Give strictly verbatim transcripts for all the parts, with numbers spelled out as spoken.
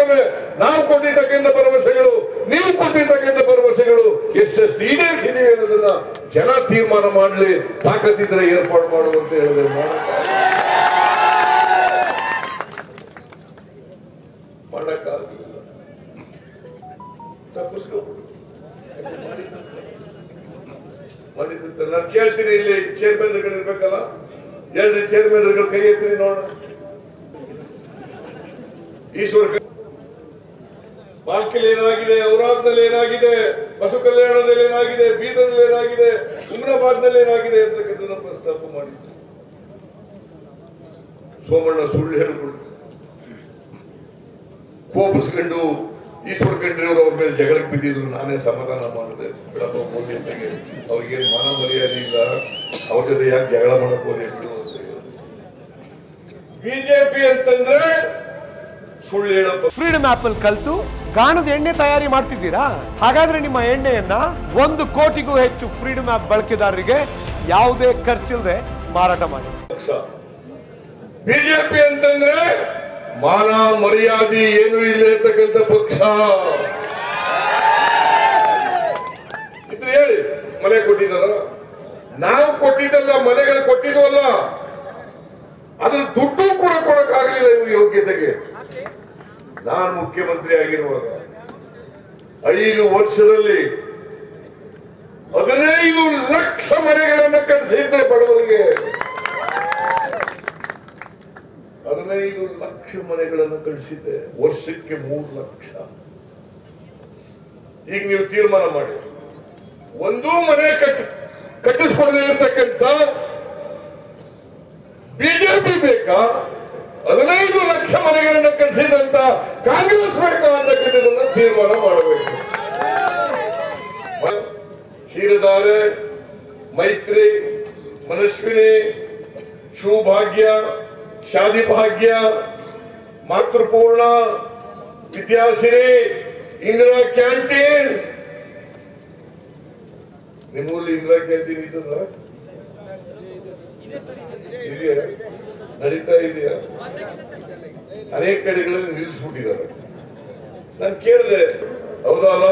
ಮಾತ್ರವೇ ನಾವು ಕೊಟ್ಟಿರ್ತಕ್ಕಂಥ ಭರವಸೆಗಳು, ನೀವು ಕೊಟ್ಟಿರ್ತಕ್ಕಂಥ ಭರವಸೆಗಳು ಎಷ್ಟೆಷ್ಟು ಈಡೇರಿಸಿದೀವಿ ಅನ್ನೋದನ್ನ ಜನ ತೀರ್ಮಾನ ಮಾಡಲಿ. ತಾಕತ್ತಿದ್ರೆ ಏರ್ಪಾಡು ಮಾಡುವಂತ ಹೇಳಿದ್ರೆ ಮಾಡಕ್ಕಾಗಲಿಲ್ಲ. ತಪ್ಪಿಸ್ಕೋಬಿಡು ಮಾಡಿದ್ದ ನಾನು ಕೇಳ್ತೀನಿ. ಇಲ್ಲಿ ಚೇರ್ಮನ್ಗಳು ಇರ್ಬೇಕಲ್ಲ, ಎರಡು ಚೇರ್ಮನ್ಗಳು ಕೈ ಎತ್ತೀನಿ ನೋಡ. ಈಶ್ವರ ಬಾಲ್ಕಿಲ್ ಏನಾಗಿದೆ, ಔರಾದ್ನಲ್ಲಿ ಏನಾಗಿದೆ, ಬಸವ ಕಲ್ಯಾಣದಲ್ಲಿ ಏನಾಗಿದೆ, ಬೀದರ್ನಲ್ಲಿ ಏನಾಗಿದೆ, ಹುಮ್ನಾಬಾದ್ನಲ್ಲಿ ಏನಾಗಿದೆ ಅಂತಕ್ಕಂಥದ್ದನ್ನ ಪ್ರಸ್ತಾಪ ಮಾಡಿದ್ರು. ಸೋಮಣ್ಣ ಸುಳ್ಳು ಹೇಳ್ಬಿಟ್ಟು ಕೋಪಿಸ್ಕೊಂಡು ಈಶ್ವರ ಖಂಡ್ರೆಯವರು ಅವ್ರ ಮೇಲೆ ಜಗಳಕ್ಕೆ ಬಿದ್ದಿದ್ರು. ನಾನೇ ಸಮಾಧಾನ ಮಾಡಿದೆ. ಬಿಡಪ್ಪ ಮೂಲ್ಯತೆಗೆ ಅವ್ರಿಗೇನು ಮಾನ ಮರ್ಯಾದೆ ಇಲ್ಲ, ಅವ್ರ ಜೊತೆ ಯಾಕೆ ಜಗಳ ಮಾಡಕ್ ಹೋದೆ ಬಿಡು. ಬಿಜೆಪಿ ಅಂತಂದ್ರೆ ಸುಳ್ಳು ಹೇಳಪ್ಪ. ಫ್ರೀಡಮ್ ಆಪ್ ಅಲ್ಲಿ ಕಲ್ತು ಗಾಣದ ಎಣ್ಣೆ ತಯಾರಿ ಮಾಡ್ತಿದ್ದೀರಾ? ಹಾಗಾದ್ರೆ ನಿಮ್ಮ ಎಣ್ಣೆಯನ್ನ ಒಂದು ಕೋಟಿಗೂ ಹೆಚ್ಚು ಫ್ರೀಡಮ್ ಆಪ್ ಬಳಕೆದಾರರಿಗೆ ಯಾವುದೇ ಖರ್ಚಿಲ್ಲದೆ ಮಾರಾಟ ಮಾಡಿ. ಬಿಜೆಪಿ ಅಂತಂದ್ರೆ ಮಾನ ಮರ್ಯಾದೆ ಏನು ಇಲ್ಲ ಇರ್ತಕ್ಕಂಥ ಪಕ್ಷ. ಇದ್ರೆ ಹೇಳಿ, ಮನೆ ಕೊಟ್ಟಿದ್ದಾರ? ನಾವು ಕೊಟ್ಟಿದ್ದಲ್ಲ, ಮನೆಗಳು ಕೊಟ್ಟಿದ್ವಲ್ಲ. ಅದ್ರ ದುಡ್ಡು ಕೂಡ ಕೊಡಕ್ಕಾಗಲಿಲ್ಲ ಇವ್ರ ಯೋಗ್ಯತೆಗೆ. ನಾನು ಮುಖ್ಯಮಂತ್ರಿ ಆಗಿರುವಾಗ ಐದು ವರ್ಷದಲ್ಲಿ ಹದಿನೈದು ಲಕ್ಷ ಮನೆಗಳನ್ನು ಕಟ್ಟಿಸಿದ್ದೆ ಬಡವರಿಗೆ. ಹದಿನೈದು ಲಕ್ಷ ಮನೆಗಳನ್ನು ಕಳಿಸಿದ್ದೆ, ವರ್ಷಕ್ಕೆ ಮೂರು ಲಕ್ಷ. ಈಗ ನೀವು ತೀರ್ಮಾನ ಮಾಡಿ, ಒಂದೂ ಮನೆ ಕಟ್ಟಿ ಕಟ್ಟಿಸ್ಕೊಡದೇ ಇರ್ತಕ್ಕಂಥ ಬಿಜೆಪಿ ಬೇಕಾ? ಹದಿನೈದು ಲಕ್ಷ ಮನೆಗಳನ್ನು ಕಟ್ಟಿಸಿದಂತ ಕಾಂಗ್ರೆಸ್ ಬೇಕಾ ಅಂತಕ್ಕಂಥದನ್ನ ತೀರ್ಮಾನ ಮಾಡಬೇಕು. ಕ್ಷೀರಧಾರೆ, ಮೈತ್ರಿ, ಮನಸ್ವಿನಿ, ಶಿವಭಾಗ್ಯ, ಶಾದಿ ಭಾಗ್ಯ, ಮಾತೃಪೂರ್ಣ, ವಿದ್ಯಾಸಿರಿ, ಇಂದಿರಾ ಕ್ಯಾಂಟೀನ್. ನಿಮ್ಮೂರಲ್ಲಿ ಇಂದಿರಾ ಕ್ಯಾಂಟೀನ್ ಇದ್ದದ? ಇದೆಯಾ? ನಡೀತಾ ಇದೆಯಾ? ಅನೇಕ ಕಡೆಗಳಲ್ಲಿ ನಿಲ್ಲಿಸ್ಬಿಟ್ಟಿದ್ದಾರೆ. ನಾನು ಕೇಳಿದೆ, ಹೌದಲ್ಲ?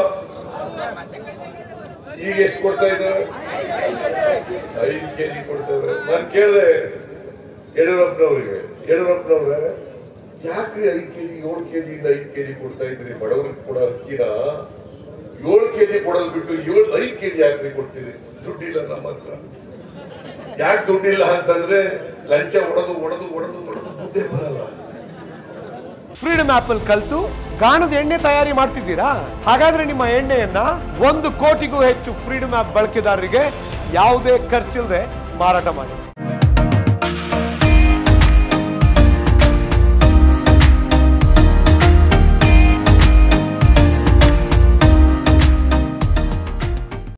ಈಗ ಎಷ್ಟು ಕೊಡ್ತಾ ಇದ್ದಾರೆ? ಐದು ಕೆಜಿ ಕೊಡ್ತಾರೆ. ನಾನು ಕೇಳಿದೆ ಯಡಿಯೂರಪ್ಪನವ್ರಿಗೆ, ಯಡಿಯೂರಪ್ಪನವ್ರೆ ಯಾಕ್ರಿ ಐದು ಕೆಜಿ ಏಳು ಕೆಜಿಯಿಂದ ಐದು ಕೆಜಿ ಕೊಡ್ತಾ ಇದ್ರಿ? ಬಡವರಿಗೆ ಕೊಡೋ ಅಕ್ಕಿನ ಏಳು ಕೆಜಿ ಕೊಡೋದು ಬಿಟ್ಟು ಏಳು ಐದು ಕೆಜಿ ಯಾಕ್ರಿ ಕೊಡ್ತೀರಿ? ದುಡ್ಡಿಲ್ಲ ನಮ್ಮ ಹತ್ರ. ಯಾಕೆ ದುಡ್ಡಿಲ್ಲ ಅಂತಂದ್ರೆ ಲಂಚ ಹೊಡೆದು ಹೊಡೆದು ಹೊಡೆದು ಹೊಡೆದು ದುಡ್ಡೇ ಬರಲ್ಲ. ಫ್ರೀಡಮ್ ಆಪ್ ಅಲ್ಲಿ ಕಲ್ತು ಗಾಣದ ಎಣ್ಣೆ ತಯಾರಿ ಮಾಡ್ತಿದ್ದೀರಾ? ಹಾಗಾದ್ರೆ ನಿಮ್ಮ ಎಣ್ಣೆಯನ್ನ ಒಂದು ಕೋಟಿಗೂ ಹೆಚ್ಚು ಫ್ರೀಡಮ್ ಆಪ್ ಬಳಕೆದಾರರಿಗೆ ಯಾವುದೇ ಖರ್ಚಿಲ್ಲದೆ ಮಾರಾಟ ಮಾಡಿ.